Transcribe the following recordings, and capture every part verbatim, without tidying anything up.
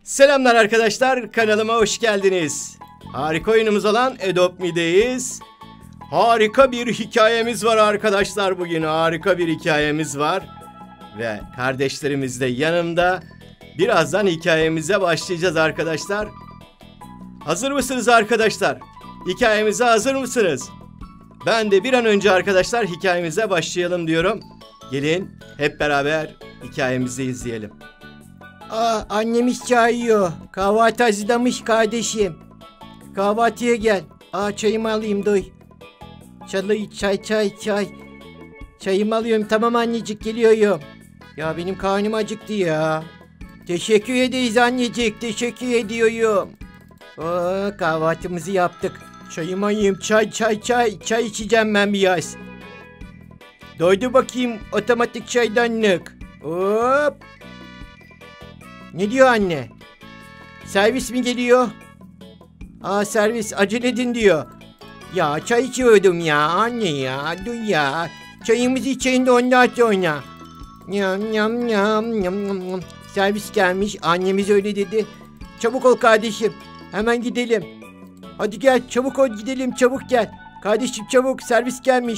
Selamlar arkadaşlar, kanalıma hoş geldiniz. Harika oyunumuz olan Adopt Me'deyiz. Harika bir hikayemiz var arkadaşlar bugün. Harika bir hikayemiz var. Ve kardeşlerimiz de yanımda. Birazdan hikayemize başlayacağız arkadaşlar. Hazır mısınız arkadaşlar? Hikayemize hazır mısınız? Ben de bir an önce arkadaşlar hikayemize başlayalım diyorum. Gelin hep beraber hikayemizi izleyelim. Aa, annemiz çağırıyor. Kahvaltı hazırlamış kardeşim. Kahvaltıya gel. Aa, çayımı alayım duy. Çay çay çay çay. Çayımı alıyorum, tamam annecik, geliyorum. Ya benim karnım acıktı ya. Teşekkür ederiz annecik, teşekkür ediyorum. Oo, kahvaltımızı yaptık. Çayımı alayım, çay çay çay. Çay içeceğim ben biraz. Doydu bakayım otomatik çaydanlık. Hop. Ne diyor anne? Servis mi geliyor? Aa, servis, acele edin diyor. Ya çay içiyordum ya anne ya, dur ya. Çayımızı içeyin de ondan sonra. Yam yam yam yam yam yam. Servis gelmiş, annemiz öyle dedi. Çabuk ol kardeşim, hemen gidelim. Hadi gel, çabuk ol, gidelim, çabuk gel. Kardeşim çabuk, servis gelmiş.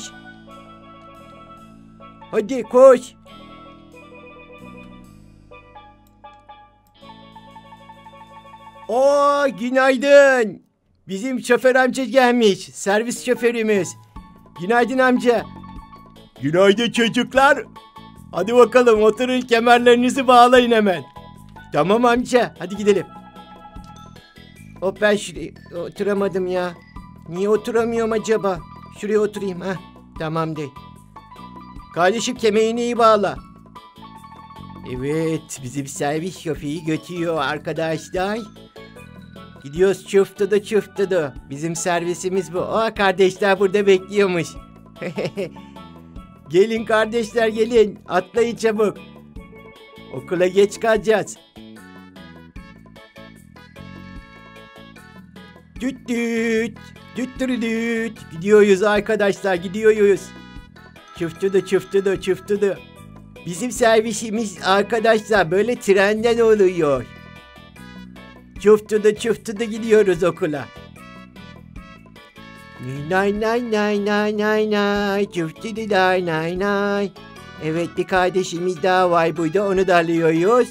Hadi koş. Oo, günaydın. Bizim şoför amca gelmiş. Servis şoförümüz. Günaydın amca. Günaydın çocuklar. Hadi bakalım, oturun, kemerlerinizi bağlayın hemen. Tamam amca, hadi gidelim. Hop, ben şuraya oturamadım ya. Niye oturamıyorum acaba? Şuraya oturayım ha. Tamam de. Kardeşim, kemerini iyi bağla. Evet, bizim servis şoförü götürüyor arkadaşlar. Gidiyoruz çuftudu çuftudu. Bizim servisimiz bu. Aa, kardeşler burada bekliyormuş. Gelin kardeşler, gelin. Atlayın çabuk. Okula geç kalacağız. Düt düt. Düt düt düt. Gidiyoruz arkadaşlar, gidiyoruz. Çuftudu çuftudu çuftudu. Bizim servisimiz arkadaşlar böyle trenden oluyor. Çuftuda çuftuda gidiyoruz okula. Nay nay nay nay nay nay. Çuftuda nay nay nay. Evet, bir kardeşimiz daha var burada, onu da alıyoruz.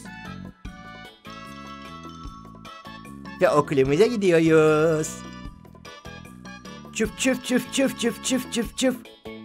Ve okulumuza gidiyoruz. Çuf çuf çuf çuf çuf çuf çuf çuf.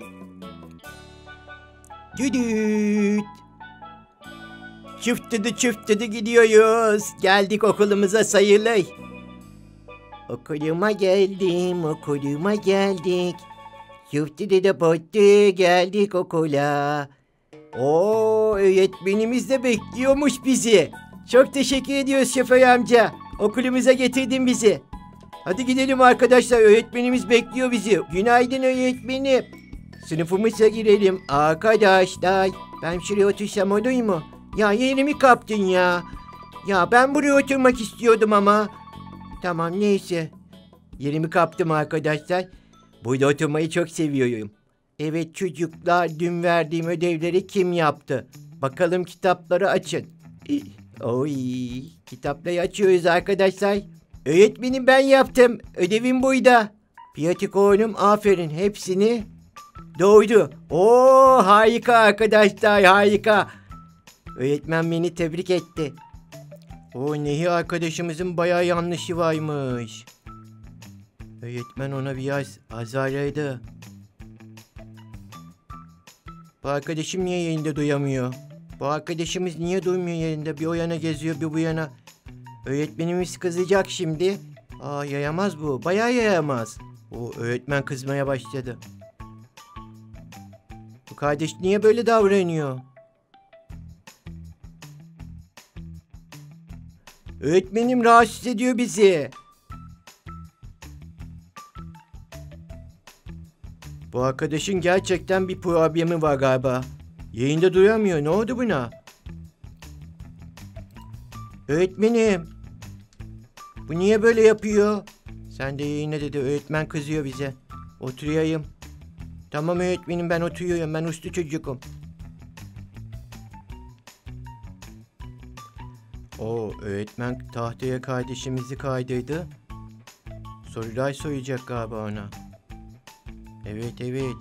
Düdüt. Çuftudu çuftudu gidiyoruz. Geldik okulumuza sayılır. Okuluma geldim, okuluma geldik. Çuftudu da pottu, geldik okula. Oo, öğretmenimiz de bekliyormuş bizi. Çok teşekkür ediyoruz şoför amca. Okulumuza getirdin bizi. Hadi gidelim arkadaşlar, öğretmenimiz bekliyor bizi. Günaydın öğretmenim. Sınıfımıza girelim arkadaşlar. Ben şuraya otursam olur mu? Ya, yerimi kaptın ya. Ya ben buraya oturmak istiyordum ama. Tamam, neyse. Yerimi kaptım arkadaşlar. Burada oturmayı çok seviyorum. Evet çocuklar, dün verdiğim ödevleri kim yaptı? Bakalım, kitapları açın. Oy, kitapları açıyoruz arkadaşlar. Öğretmenim, ben yaptım. Ödevim buydu. Piyatik oğlum, aferin, hepsini doğru. Oo, harika arkadaşlar, harika. Öğretmen beni tebrik etti. O Nehir arkadaşımızın bayağı yanlışı varmış. Öğretmen ona biraz azarladı. Bu arkadaşım niye yerinde duyamıyor? Bu arkadaşımız niye duymuyor yerinde? Bir o yana geziyor, bir bu yana. Öğretmenimiz kızacak şimdi. Aa, yayamaz bu. Bayağı yayamaz. O öğretmen kızmaya başladı. Bu kardeş niye böyle davranıyor? Öğretmenim rahatsız ediyor bizi. Bu arkadaşın gerçekten bir problemi var galiba. Yayında duyamıyor. Ne oldu buna? Öğretmenim. Bu niye böyle yapıyor? Sen de yayına dedi. Öğretmen kızıyor bize. Oturayım. Tamam öğretmenim, ben oturuyorum. Ben uslu çocukum. O öğretmen tahtaya kardeşimizi kaydırdı. Sorular soracak galiba ona. Evet evet.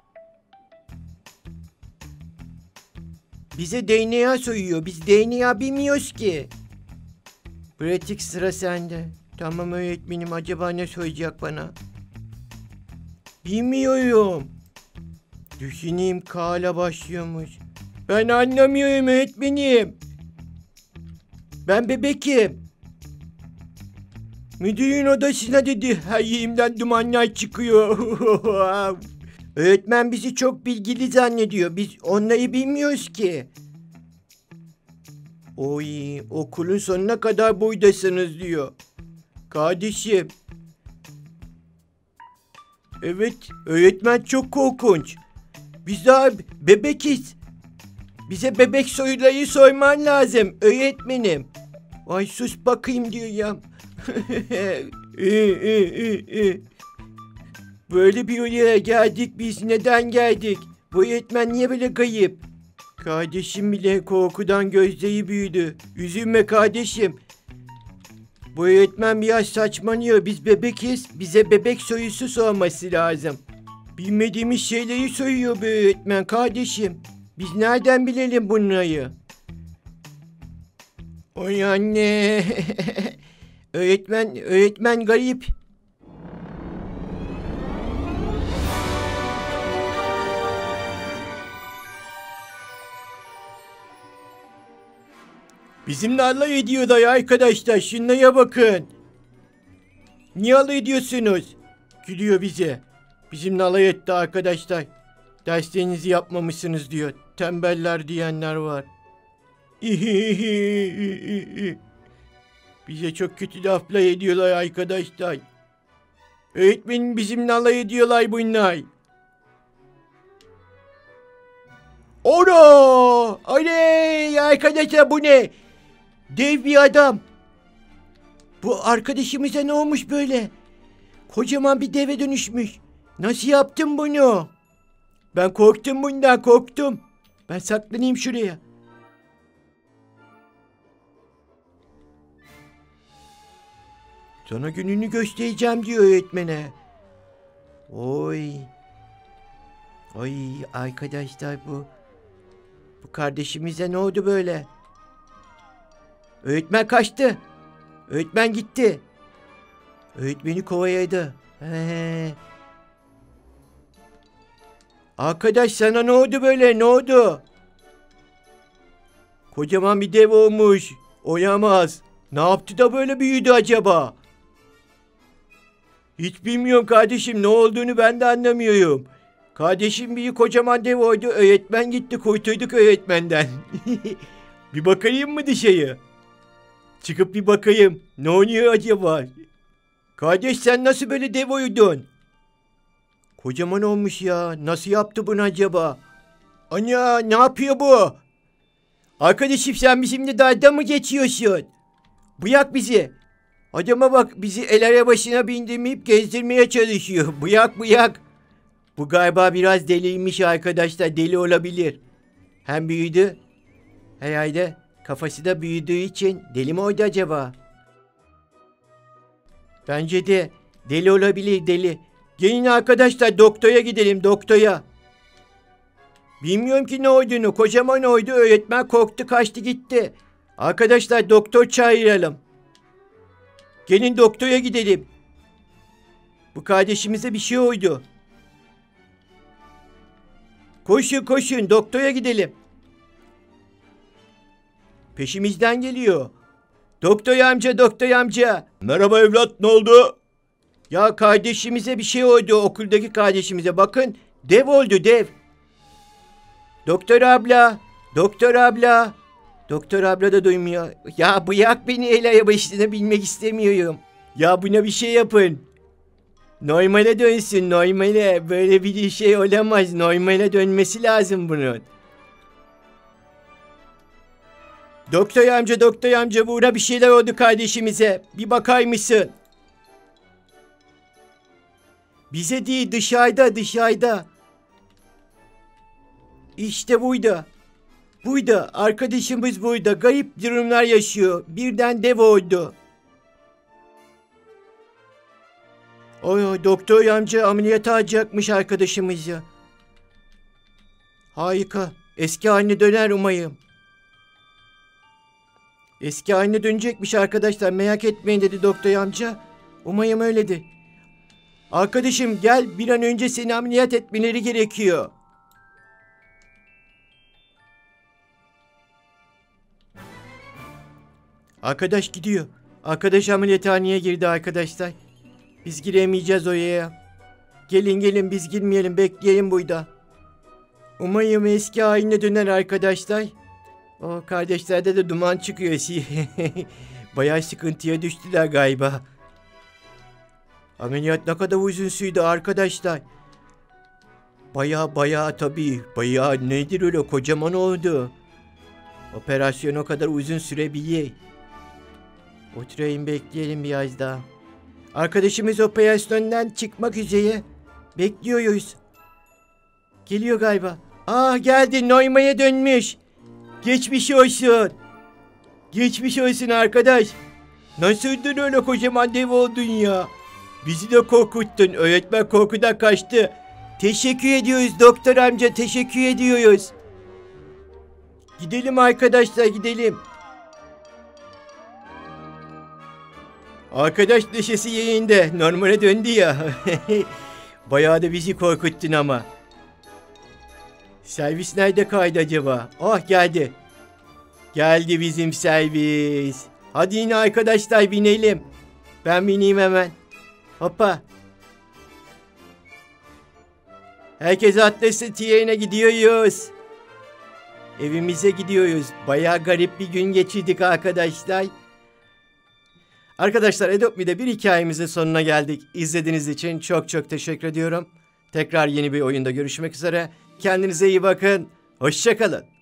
Bize D N A soruyor. Biz D N A bilmiyoruz ki. Pratik, sıra sende. Tamam öğretmenim, acaba ne soracak bana? Bilmiyorum. Düşüneyim, K ile başlıyormuş. Ben anlamıyorum öğretmenim. Ben bebekim. Müdürün odasına dedi. Her yerimden dumanlar çıkıyor. Öğretmen bizi çok bilgili zannediyor. Biz onları bilmiyoruz ki. Oy, okulun sonuna kadar buradasınız diyor. Kardeşim. Evet, öğretmen çok korkunç. Biz daha bebekiz. Bize bebek soruları sorman lazım öğretmenim. Ay sus bakayım diyor ya. Böyle bir yere geldik biz, neden geldik? Bu öğretmen niye böyle kayıp? Kardeşim bile korkudan gözleri büyüdü. Üzülme kardeşim. Bu öğretmen biraz saçmalıyor. Biz bebekiz. Bize bebek sorusu sorması lazım. Bilmediğimiz şeyleri soruyor bu öğretmen kardeşim. Biz nereden bilelim bunları? Oy anne. öğretmen, öğretmen garip. Bizimle alay ediyor da ya arkadaşlar. Şunlara bakın. Niye alay ediyorsunuz? Gülüyor bize. Bizimle alay etti arkadaşlar. Derslerinizi yapmamışsınız diyor. Tembeller diyenler var. Bize çok kötü laflar ediyorlar arkadaşlar. Öğretmenim, bizimle alay ediyorlar bunlar. Ora! Oley! Arkadaşlar bu ne? Dev bir adam. Bu arkadaşımıza ne olmuş böyle? Kocaman bir deve dönüşmüş. Nasıl yaptın bunu? Ben korktum bundan, korktum. Ben saklanayım şuraya. Sana gününü göstereceğim diyor öğretmene. Oy. Oy arkadaşlar bu. Bu kardeşimize ne oldu böyle? Öğretmen kaçtı. Öğretmen gitti. Öğretmeni kovaladı. He. Arkadaş sana ne oldu böyle? Ne oldu? Kocaman bir dev olmuş. Oyamaz. Ne yaptı da böyle büyüdü acaba? Hiç bilmiyorum kardeşim. Ne olduğunu ben de anlamıyorum. Kardeşim bir kocaman dev oldu. Öğretmen gitti. Kurtulduk öğretmenden. Bir bakayım mı dışarı? Çıkıp bir bakayım. Ne oluyor acaba? Kardeş sen nasıl böyle dev oldun? Kocaman olmuş ya. Nasıl yaptı bunu acaba? Ana ne yapıyor bu? Arkadaşım sen bizimle dalga mı geçiyorsun? Bırak bizi. Adama bak, bizi el arabasına bindirmeyip gezdirmeye çalışıyor. Bırak bırak. Bu galiba biraz deliymiş arkadaşlar. Deli olabilir. Hem büyüdü. Herhalde kafası da büyüdüğü için deli mi oldu acaba? Bence de deli olabilir, deli. Gelin arkadaşlar doktora gidelim, doktora. Bilmiyorum ki ne olduğunu. Kocaman oydu, öğretmen korktu kaçtı gitti. Arkadaşlar doktor çağıralım. Gelin doktora gidelim. Bu kardeşimize bir şey oldu. Koşun koşun doktora gidelim. Peşimizden geliyor. Doktor amca, doktor amca. Merhaba evlat, ne oldu? Ya kardeşimize bir şey oldu, okuldaki kardeşimize. Bakın dev oldu, dev. Doktor abla, doktor abla. Doktor abla da duymuyor. Ya bırak beni, el arabasına binmek istemiyorum. Ya buna bir şey yapın. Normale dönsün, normale. Böyle bir şey olamaz. Normale dönmesi lazım bunun. Doktor amca, doktor amca, burada bir şeyler oldu kardeşimize. Bir bakar mısın? Bize değil, dışarıda, dışarıda. İşte buydu. Burada arkadaşımız burada garip durumlar yaşıyor. Birden dev oldu. Oy, doktor amca ameliyata alacakmış arkadaşımızı. Harika. Eski haline döner umayım. Eski haline dönecekmiş arkadaşlar. Merak etmeyin dedi doktor amca. Umayım öyledir. Arkadaşım gel, bir an önce seni ameliyat etmeleri gerekiyor. Arkadaş gidiyor. Arkadaş ameliyathaneye girdi arkadaşlar. Biz giremeyeceğiz oraya. Gelin gelin biz girmeyelim, bekleyelim burada. Umarım eski haline döner arkadaşlar. O kardeşlerde de duman çıkıyor. Bayağı sıkıntıya düştüler galiba. Ameliyat ne kadar uzun sürdü arkadaşlar. Bayağı bayağı tabii. Bayağı nedir öyle, kocaman oldu. Operasyon o kadar uzun sürebilir. Oturayım bekleyelim biraz daha. Arkadaşımız operasyondan çıkmak üzere. Bekliyoruz. Geliyor galiba. Ah geldi, normale dönmüş. Geçmiş olsun. Geçmiş olsun arkadaş. Nasıldın öyle kocaman dev oldun ya. Bizi de korkuttun. Öğretmen korkudan kaçtı. Teşekkür ediyoruz doktor amca, teşekkür ediyoruz. Gidelim arkadaşlar, gidelim. Arkadaş neşesi yerinde. Normale döndü ya. Bayağı da bizi korkuttun ama. Servis nerede kaydı acaba? Oh geldi. Geldi bizim servis. Hadi yine arkadaşlar binelim. Ben bineyim hemen. Hoppa. Herkes atlasın, trene gidiyoruz. Evimize gidiyoruz. Bayağı garip bir gün geçirdik arkadaşlar. Arkadaşlar Adopt.me'de bir hikayemizin sonuna geldik. İzlediğiniz için çok çok teşekkür ediyorum. Tekrar yeni bir oyunda görüşmek üzere. Kendinize iyi bakın. Hoşça kalın.